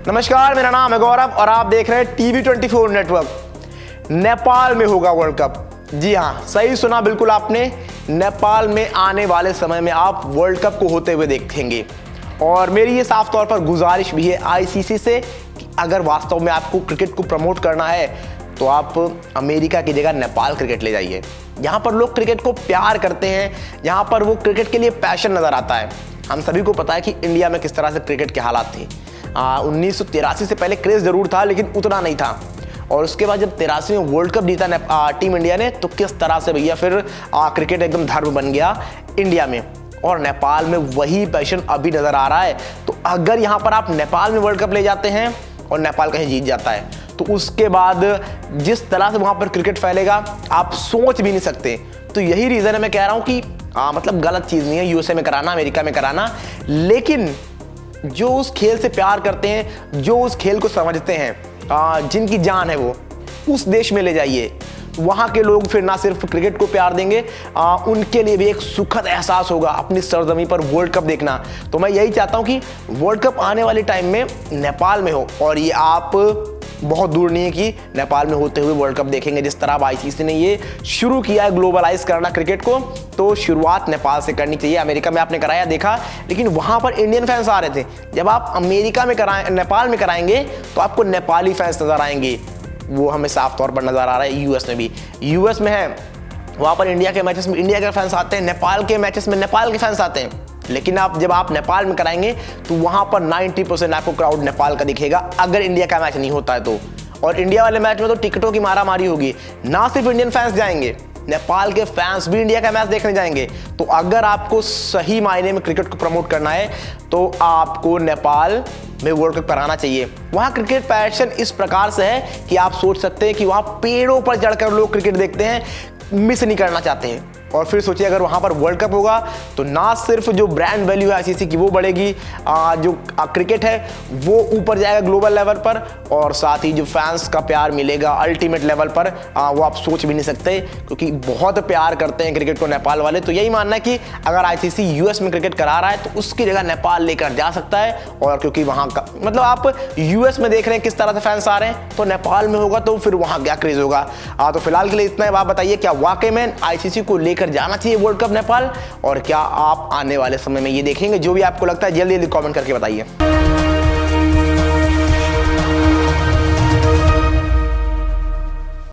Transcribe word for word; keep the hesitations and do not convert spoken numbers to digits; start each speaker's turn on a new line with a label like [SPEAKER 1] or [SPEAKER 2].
[SPEAKER 1] नमस्कार, मेरा नाम है गौरव और आप देख रहे हैं TV twenty four network. Nepal में होगा वर्ल्ड कप। जी हाँ, सही सुना बिल्कुल आपने। नेपाल में आने वाले समय में आप वर्ल्ड कप को होते हुए देखेंगे और मेरी ये साफ तौर पर गुजारिश भी है आईसीसी से कि अगर वास्तव में आपको क्रिकेट को प्रमोट करना है तो आप अमेरिका की जगह नेपाल क्रिकेट ले जाइए। यहाँ पर लोग क्रिकेट को प्यार करते हैं, यहाँ पर वो क्रिकेट के लिए पैशन नजर आता है। हम सभी को पता है कि इंडिया में किस तरह से क्रिकेट के हालात थे। उन्नीस सौ तिरासी से पहले क्रेज जरूर था लेकिन उतना नहीं था, और उसके बाद जब तिरासी में वर्ल्ड कप जीता आ, टीम इंडिया ने, तो किस तरह से भैया फिर आ, क्रिकेट एकदम धर्म बन गया इंडिया में। और नेपाल में वही पैशन अभी नजर आ रहा है। तो अगर यहाँ पर आप नेपाल में वर्ल्ड कप ले जाते हैं और नेपाल कहीं जीत जाता है तो उसके बाद जिस तरह से वहां पर क्रिकेट फैलेगा आप सोच भी नहीं सकते। तो यही रीजन है मैं कह रहा हूं कि आ, मतलब गलत चीज नहीं है यूएसए में कराना, अमेरिका में कराना, लेकिन जो उस खेल से प्यार करते हैं, जो उस खेल को समझते हैं, आ, जिनकी जान है वो उस देश में ले जाइए। वहाँ के लोग फिर ना सिर्फ क्रिकेट को प्यार देंगे, आ, उनके लिए भी एक सुखद एहसास होगा अपनी सरजमी पर वर्ल्ड कप देखना। तो मैं यही चाहता हूँ कि वर्ल्ड कप आने वाले टाइम में नेपाल में हो, और ये आप बहुत दूर नहीं है कि नेपाल में होते हुए वर्ल्ड कप देखेंगे। जिस तरह आईसीसी ने ये शुरू किया है ग्लोबलाइज करना क्रिकेट को, तो शुरुआत नेपाल से करनी चाहिए। अमेरिका में आपने कराया देखा, लेकिन वहां पर इंडियन फैंस आ रहे थे। जब आप अमेरिका में कराएं, नेपाल में कराएंगे तो आपको नेपाली फैंस नजर आएंगे। वो हमें साफ तौर पर नजर आ रहा है। यूएस में भी, यूएस में है, वहां पर इंडिया के मैचेस में इंडिया के फैंस आते हैं, नेपाल के मैचेस में नेपाल के फैंस आते हैं। लेकिन आप जब आप नेपाल में कराएंगे तो वहां पर नब्बे परसेंट आपको क्राउड नेपाल का दिखेगा, अगर इंडिया का मैच नहीं होता है तो। और इंडिया वाले मैच में तो टिकटों की मारामारी होगी। ना सिर्फ इंडियन फैंस जाएंगे, नेपाल के फैंस भी इंडिया का मैच देखने जाएंगे। तो अगर आपको सही मायने में क्रिकेट को प्रमोट करना है तो आपको नेपाल में वर्ल्ड कप कराना चाहिए। वहाँ क्रिकेट पैशन इस प्रकार से है कि आप सोच सकते हैं कि वहाँ पेड़ों पर चढ़कर लोग क्रिकेट देखते हैं, मिस नहीं करना चाहते हैं। और फिर सोचिए अगर वहाँ पर वर्ल्ड कप होगा तो ना सिर्फ जो ब्रांड वैल्यू है आईसीसी की वो बढ़ेगी, आ, जो आ, क्रिकेट है वो ऊपर जाएगा ग्लोबल लेवल पर, और साथ ही जो फैंस का प्यार मिलेगा अल्टीमेट लेवल पर, आ, वो आप सोच भी नहीं सकते, क्योंकि बहुत प्यार करते हैं क्रिकेट को नेपाल वाले। तो यही मानना है कि अगर आईसीसी यूएस में क्रिकेट करा रहा है तो उसकी जगह नेपाल लेकर जा सकता है। और क्योंकि वहाँ का मतलब आप यूएस में देख रहे हैं किस तरह से फैंस आ रहे हैं, तो नेपाल में होगा तो फिर वहाँ क्या क्रेज होगा। तो फिलहाल के लिए इतना है। आप बताइए क्या वाकई में आईसीसी को लेकर जाना चाहिए वर्ल्ड कप नेपाल, और क्या आप आने वाले समय में ये देखेंगे? जो भी आपको लगता है जल्दी जल्दी कमेंट करके बताइए।